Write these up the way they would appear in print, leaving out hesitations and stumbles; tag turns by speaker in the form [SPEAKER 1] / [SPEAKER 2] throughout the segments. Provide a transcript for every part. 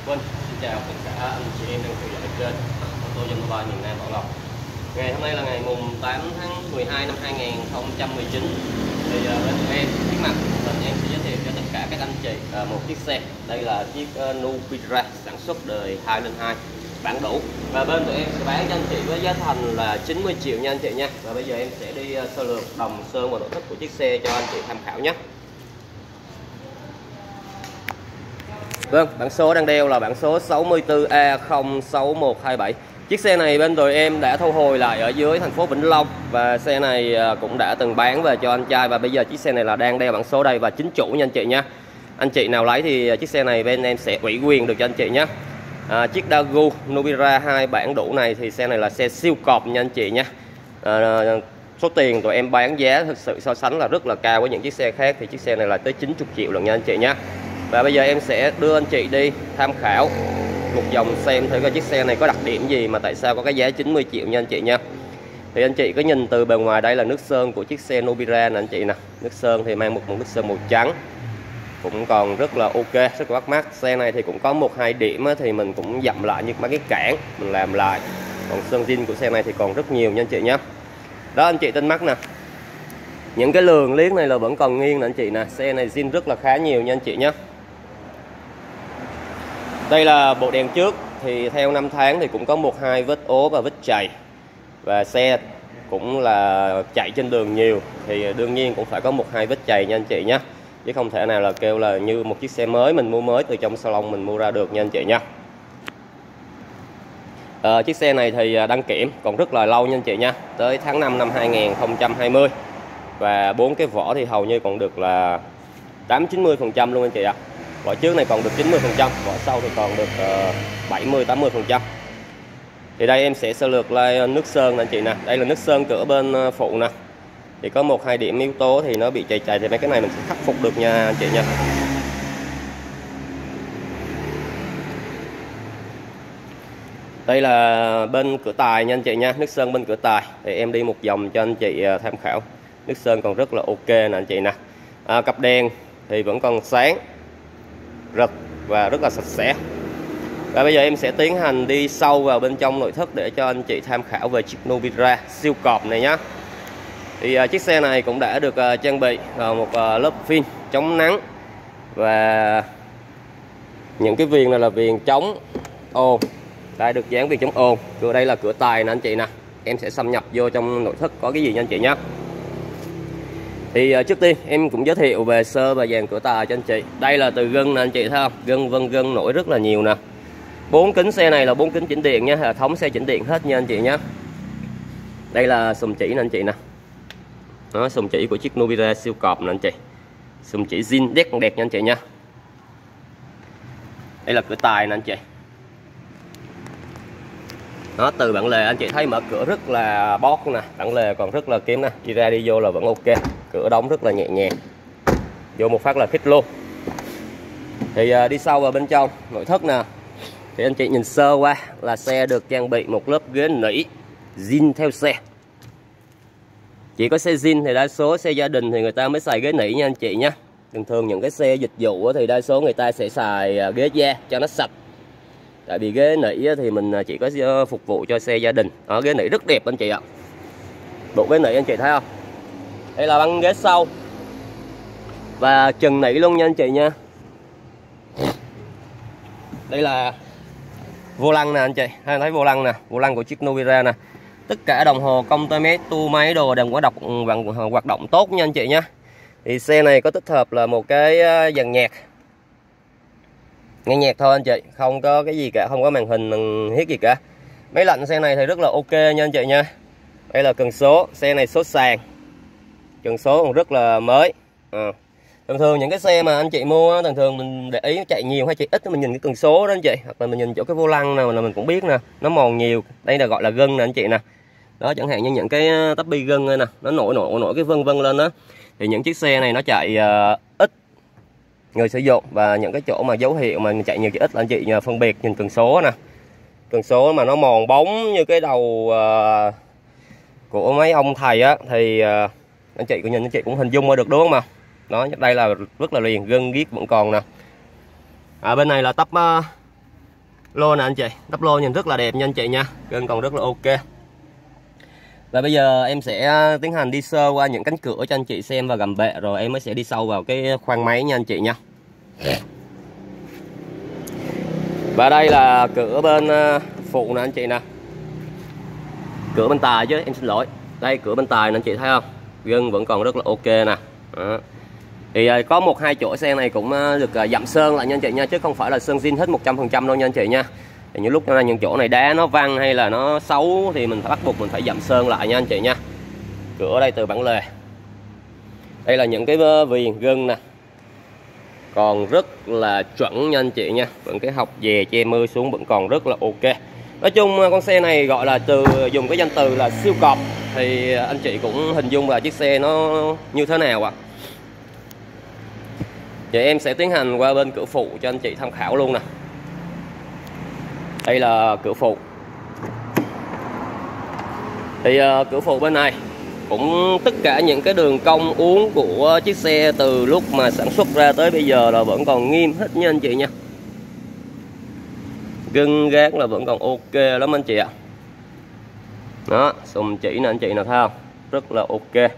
[SPEAKER 1] Vâng, xin chào tất cả anh chị em đang theo dõi kênh ô tô Dân Mobile miền Nam Bảo Lộc. Ngày hôm nay là ngày mùng 8 tháng 12 năm 2019. Thì bên em trước mặt mình em sẽ giới thiệu cho tất cả các anh chị một chiếc xe. Đây là chiếc Nubira sản xuất đời 202 bản đủ. Và bên tụi em sẽ bán cho anh chị với giá thành là 90 triệu nha anh chị nha. Và bây giờ em sẽ đi sơ lược đồng sơn và nội thất của chiếc xe cho anh chị tham khảo nhé. Vâng, bản số đang đeo là bản số 64A06127. Chiếc xe này bên tụi em đã thu hồi lại ở dưới thành phố Vĩnh Long. Và xe này cũng đã từng bán về cho anh trai. Và bây giờ chiếc xe này là đang đeo bản số đây và chính chủ nha anh chị nha. Anh chị nào lấy thì chiếc xe này bên em sẽ ủy quyền được cho anh chị nhé. Chiếc Daewoo Nubira 2 bản đủ này thì xe này là xe siêu cọp nha anh chị nha. Số tiền tụi em bán giá thực sự so sánh là rất là cao với những chiếc xe khác. Thì chiếc xe này là tới 90 triệu lần nha anh chị nha. Và bây giờ em sẽ đưa anh chị đi tham khảo một vòng xem thử coi chiếc xe này có đặc điểm gì mà tại sao có cái giá 90 triệu nha anh chị nha. Thì anh chị có nhìn từ bề ngoài đây là nước sơn của chiếc xe Nubira nè anh chị nè. Nước sơn thì mang một nước sơn màu trắng, cũng còn rất là ok, rất là bắt mắt. Xe này thì cũng có một hai điểm thì mình cũng dặm lại như mấy cái cản mình làm lại. Còn sơn zin của xe này thì còn rất nhiều nha anh chị nhé. Đó anh chị tin mắt nè, những cái lường liếc này là vẫn còn nghiêng nè anh chị nè. Xe này zin rất là khá nhiều nha anh chị nhé. Đây là bộ đèn trước thì theo năm tháng thì cũng có một hai vết ố và vết chày. Và xe cũng là chạy trên đường nhiều thì đương nhiên cũng phải có một hai vết chày nha anh chị nhé. Chứ không thể nào là kêu là như một chiếc xe mới mình mua mới từ trong salon mình mua ra được nha anh chị nha. Chiếc xe này thì đăng kiểm còn rất là lâu nha anh chị nha, tới tháng 5 năm 2020. Và 4 cái vỏ thì hầu như còn được là 80-90% luôn anh chị ạ. Vỏ trước này còn được 90%, vỏ sau thì còn được 70-80%. Thì đây em sẽ sơ lược lại nước sơn nè anh chị nè. Đây là nước sơn cửa bên phụ nè. Thì có một hai điểm yếu tố thì nó bị chày thì mấy cái này mình sẽ khắc phục được nha anh chị nha. Đây là bên cửa tài nha anh chị nha, nước sơn bên cửa tài. Thì em đi một vòng cho anh chị tham khảo. Nước sơn còn rất là ok nè anh chị nè. Cặp đèn thì vẫn còn sáng, rực và rất là sạch sẽ. Và bây giờ em sẽ tiến hành đi sâu vào bên trong nội thất để cho anh chị tham khảo về chiếc Nubira siêu cọp này nhé. Thì chiếc xe này cũng đã được trang bị một lớp phim chống nắng. Và những cái viền này là viền chống ồn. Đây được dán viền chống ồn. Cửa đây là cửa tài nè anh chị nè. Em sẽ xâm nhập vô trong nội thất có cái gì nha anh chị nhé. Thì trước tiên em cũng giới thiệu về sơ và dàn cửa tài cho anh chị. Đây là từ gân nè anh chị thấy không? Gân nổi rất là nhiều nè. 4 kính xe này là 4 kính chỉnh điện nha, hệ thống xe chỉnh điện hết nha anh chị nhé. Đây là sùng chỉ nè anh chị nè. Đó, sùng chỉ của chiếc Nubira siêu cọp nè anh chị. Sùng chỉ zin đẹp nha anh chị nha. Đây là cửa tài nè anh chị. Đó, từ bản lề anh chị thấy mở cửa rất là bót nè, bản lề còn rất là kém nè, đi ra đi vô là vẫn ok, cửa đóng rất là nhẹ nhàng, vô một phát là khít luôn. Thì đi sâu vào bên trong nội thất nè, thì anh chị nhìn sơ qua là xe được trang bị một lớp ghế nỉ zin theo xe. Chỉ có xe zin thì đa số xe gia đình thì người ta mới xài ghế nỉ nha anh chị nhé. Thường thường những cái xe dịch vụ thì đa số người ta sẽ xài ghế da cho nó sạch. Tại vì ghế nỉ thì mình chỉ có phục vụ cho xe gia đình. Đó, ghế nỉ rất đẹp anh chị ạ. Bộ ghế nỉ anh chị thấy không? Đây là băng ghế sau và trần nỉ luôn nha anh chị nha. Đây là vô lăng nè anh chị, hay thấy vô lăng nè, vô lăng của chiếc Nubira nè. Tất cả đồng hồ công tơ mét, tua máy đồ đều có hoạt động tốt nha anh chị nha. Thì xe này có tích hợp là một cái dàn nhạc, nghe nhạc thôi anh chị, không có cái gì cả, không có màn hình hiết gì cả. Máy lạnh xe này thì rất là ok nha anh chị nha. Đây là cần số, xe này số sàn, cần số còn rất là mới. Thường thường những cái xe mà anh chị mua thường thường mình để ý chạy nhiều hay chạy ít mình nhìn cái cần số đó anh chị, hoặc là mình nhìn chỗ cái vô lăng nào là mình cũng biết nè, nó mòn nhiều. Đây là gọi là gân nè anh chị nè. Đó, chẳng hạn như những cái tắp bi gân này nè, nó nổi cái vân vân lên đó. Thì những chiếc xe này nó chạy ít người sử dụng, và những cái chỗ mà dấu hiệu mà chạy nhiều chạy ít là anh chị nhờ phân biệt nhìn cần số nè. Cần số mà nó mòn bóng như cái đầu của mấy ông thầy á thì anh chị cũng nhìn, anh chị cũng hình dung ra được đúng không mà. Đó, đây là rất là liền, gân ghiếc vẫn còn nè. Bên này là tắp Lô nè anh chị, đắp lô nhìn rất là đẹp nha anh chị nha, gân còn rất là ok. Và bây giờ em sẽ tiến hành đi sơ qua những cánh cửa cho anh chị xem và gầm bệ, rồi em mới sẽ đi sâu vào cái khoang máy nha anh chị nha. Và đây là cửa bên phụ nè anh chị nè, cửa bên tài chứ em xin lỗi, đây cửa bên tài nè anh chị thấy không, gân vẫn còn rất là ok nè. Đó. Thì có 1-2 chỗ xe này cũng được dặm sơn lại nha anh chị nha, chứ không phải là sơn zin hết 100% đâu nha anh chị nha. Thì những lúc những chỗ này đá nó văng hay là nó xấu thì mình phải bắt buộc mình phải dặm sơn lại nha anh chị nha. Cửa ở đây từ bản lề, đây là những cái viền gân nè, còn rất là chuẩn nha anh chị nha, vẫn cái học dè che mưa xuống vẫn còn rất là ok. Nói chung con xe này gọi là dùng cái danh từ là siêu cọp thì anh chị cũng hình dung là chiếc xe nó như thế nào ạ. Vậy em sẽ tiến hành qua bên cửa phụ cho anh chị tham khảo luôn nè. Đây là cửa phụ. Thì cửa phụ bên này cũng tất cả những cái đường cong uốn của chiếc xe từ lúc mà sản xuất ra tới bây giờ là vẫn còn nghiêm hết nha anh chị nha. Gân gác là vẫn còn ok lắm anh chị ạ. Đó, xùm chỉ nè anh chị nào thấy không? Rất là ok.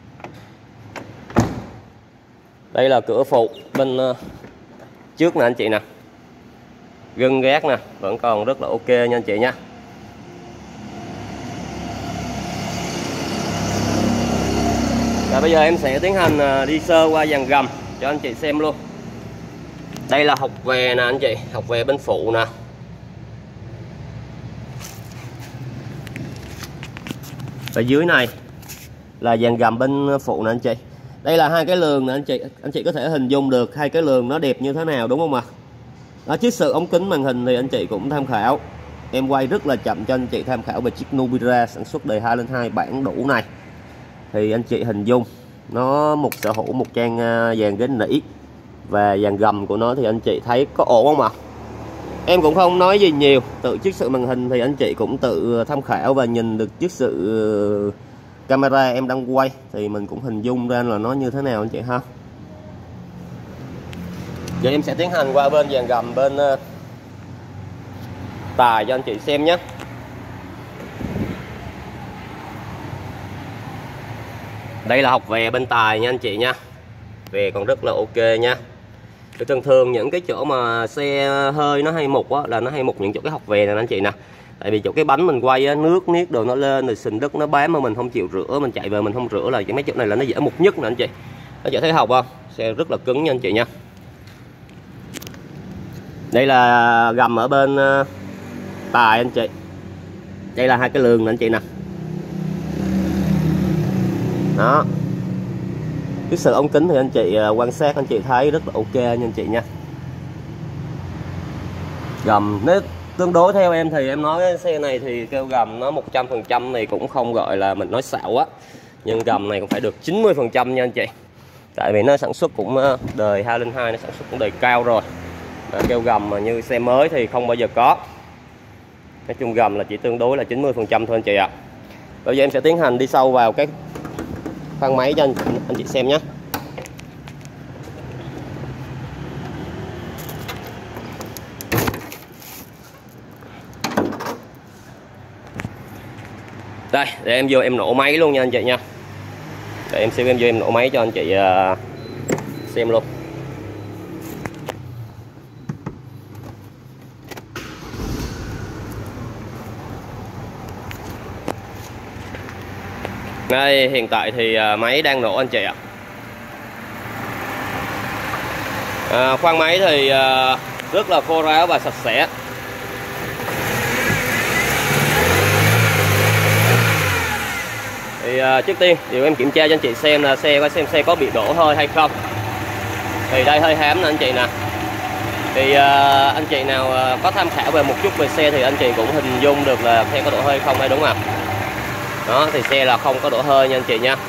[SPEAKER 1] Đây là cửa phụ bên trước nè anh chị nè. Gân gác nè, vẫn còn rất là ok nha anh chị nha. Và bây giờ em sẽ tiến hành đi sơ qua dàn gầm cho anh chị xem luôn. Đây là hộc về nè anh chị, hộc về bên phụ nè. Ở dưới này là dàn gầm bên phụ nè anh chị. Đây là hai cái lường nè anh chị có thể hình dung được hai cái lường nó đẹp như thế nào đúng không ạ? Đó, chiếc sự ống kính màn hình thì anh chị cũng tham khảo. Em quay rất là chậm cho anh chị tham khảo về chiếc Nubira sản xuất đời 202 bản đủ này. Thì anh chị hình dung nó sở hữu một trang dàn ghế nỉ và dàn gầm của nó thì anh chị thấy có ổn không ạ? Em cũng không nói gì nhiều, tự chiếc sự màn hình thì anh chị cũng tự tham khảo và nhìn được chiếc sự camera em đang quay thì mình cũng hình dung ra là nó như thế nào anh chị ha. Giờ em sẽ tiến hành qua bên dàn gầm bên tài cho anh chị xem nhé. Đây là hộc về bên tài nha anh chị nha. Về còn rất là ok nha. Thường thường những cái chỗ mà xe hơi nó hay mục á, là nó hay mục những chỗ cái hộc về này anh chị nè. Tại vì chỗ cái bánh mình quay á, nước niết đồ nó lên rồi sình đất nó bám mà mình không chịu rửa, mình chạy về mình không rửa là mấy chỗ này là nó dễ mục nhất nè anh chị. Anh chị thấy hộc không? Xe rất là cứng nha anh chị nha. Đây là gầm ở bên tài anh chị. Đây là hai cái lường nè anh chị nè. Đó. Cái sự ống kính thì anh chị quan sát anh chị thấy rất là ok nha anh chị nha. Gầm nếu tương đối theo em thì em nói cái xe này thì kêu gầm nó 100% này cũng không gọi là mình nói xạo á. Nhưng gầm này cũng phải được 90% nha anh chị. Tại vì nó sản xuất cũng đời 202 nó sản xuất cũng đời cao rồi. Kêu gầm mà như xe mới thì không bao giờ có. Nói chung gầm là chỉ tương đối là 90% thôi anh chị ạ. Bây giờ em sẽ tiến hành đi sâu vào cái khoang máy cho anh chị xem nhé. Đây, để em vô em nổ máy luôn nha anh chị nha. Để em xem em vô em nổ máy cho anh chị xem luôn. Đây, hiện tại thì máy đang nổ anh chị ạ. Khoang máy thì rất là khô ráo và sạch sẽ. Thì trước tiên điều em kiểm tra cho anh chị xem là xe có bị đổ hơi hay không. Thì đây hơi hám nè anh chị nè. Thì anh chị nào có tham khảo về một chút về xe thì anh chị cũng hình dung được là xe có đổ hơi không hay đúng không ạ? Đó thì xe là không có đổ hơi nha anh chị nha.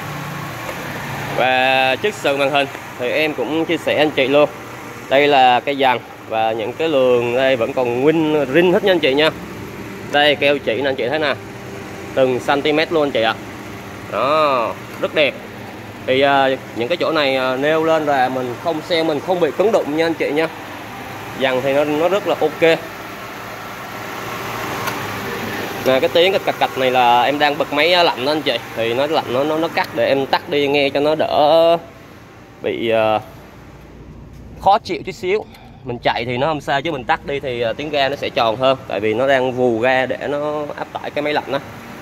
[SPEAKER 1] Và chiếc sườn màn hình thì em cũng chia sẻ anh chị luôn. Đây là cây dàn và những cái lường đây vẫn còn nguyên rin hết nha anh chị nha. Đây keo chỉ nè anh chị thấy nè, từng cm luôn anh chị ạ. Đó rất đẹp. Thì những cái chỗ này nêu lên là mình không xe mình không bị cứng đụng nha anh chị nha. Dàn thì nó rất là ok. Nè, cái tiếng cái cạch cạch này là em đang bật máy lạnh đó anh chị, thì nó lạnh nó cắt, để em tắt đi nghe cho nó đỡ bị khó chịu chút xíu. Mình chạy thì nó không sao, chứ mình tắt đi thì tiếng ga nó sẽ tròn hơn, tại vì nó đang vù ga để nó áp tải cái máy lạnh đó.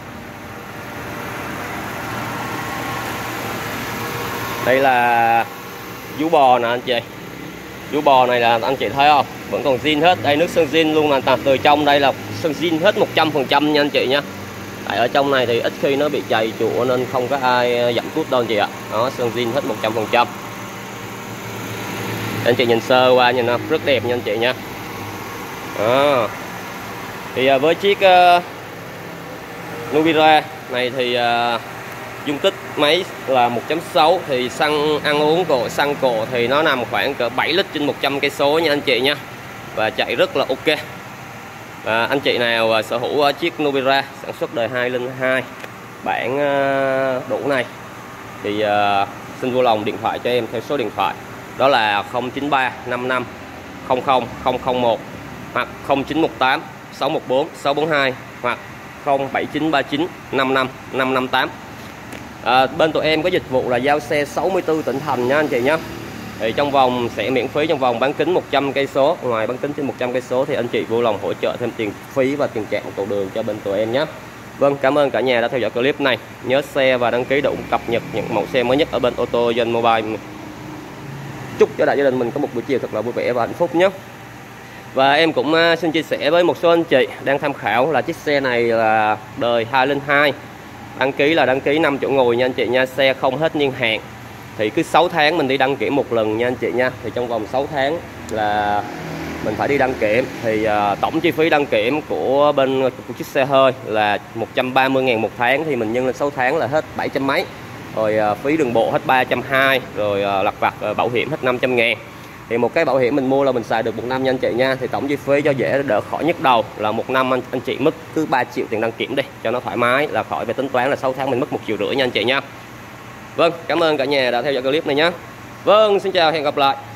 [SPEAKER 1] Đây là vú bò nè anh chị. Vú bò này là anh chị thấy không, vẫn còn zin hết. Đây nước sơn zin luôn, là từ trong đây là sơn zin hết 100% nha anh chị nha. Tại ở trong này thì ít khi nó bị chày chụa nên không có ai dặm cút đâu anh chị ạ. Đó, sơn zin hết 100%. Anh chị nhìn sơ qua nhìn nó rất đẹp nha anh chị nha. Đó. Thì với chiếc Nubira này thì dung tích máy là 1.6, thì xăng ăn uống của xăng cộ thì nó nằm khoảng cỡ 7 lít trên 100 cây số nha anh chị nha, và chạy rất là ok. Anh chị nào sở hữu chiếc Nubira sản xuất đời 202 bản đủ này thì xin vui lòng điện thoại cho em theo số điện thoại đó là 093 55 00 001 hoặc 0918 614 642 hoặc 07939 55 558. Bên tụi em có dịch vụ là giao xe 64 tỉnh thành nha anh chị nhé. Thì trong vòng sẽ miễn phí trong vòng bán kính 100 cây số. Ngoài bán kính trên 100 cây số thì anh chị vui lòng hỗ trợ thêm tiền phí và tiền trạm cầu đường cho bên tụi em nhé. Vâng, cảm ơn cả nhà đã theo dõi clip này. Nhớ share và đăng ký để cập nhật những mẫu xe mới nhất ở bên Ô tô Dân Mobile. Chúc cho đại gia đình mình có một buổi chiều thật là vui vẻ và hạnh phúc nhé. Và em cũng xin chia sẻ với một số anh chị đang tham khảo là chiếc xe này là đời 202. Đăng ký là đăng ký 5 chỗ ngồi nha anh chị nha, xe không hết niên hạn. Thì cứ 6 tháng mình đi đăng kiểm một lần nha anh chị nha. Thì trong vòng 6 tháng là mình phải đi đăng kiểm. Thì tổng chi phí đăng kiểm của bên của chiếc xe hơi là 130.000 một tháng, thì mình nhân lên 6 tháng là hết 700 mấy. Rồi phí đường bộ hết 320, rồi lặt vặt bảo hiểm hết 500.000. Thì một cái bảo hiểm mình mua là mình xài được 1 năm nha anh chị nha. Thì tổng chi phí cho dễ đỡ khỏi nhức đầu là 1 năm anh chị mất cứ 3 triệu tiền đăng kiểm đi cho nó thoải mái, là khỏi về tính toán là 6 tháng mình mất 1,5 triệu nha anh chị nha. Vâng, cảm ơn cả nhà đã theo dõi clip này nhé. Vâng, xin chào, hẹn gặp lại.